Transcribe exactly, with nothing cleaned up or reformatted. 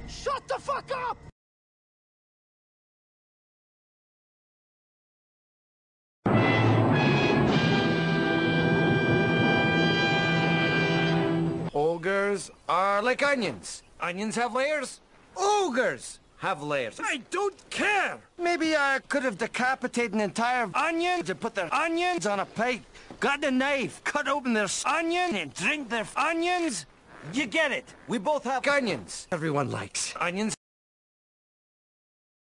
Shut the fuck up! Ogres are like onions. Onions have layers. Ogres have layers. I don't care! Maybe I could have decapitated an entire onion to put their onions on a plate, got a knife, cut open their onion, and drink their onions. You get it. We both have onions. Everyone likes onions.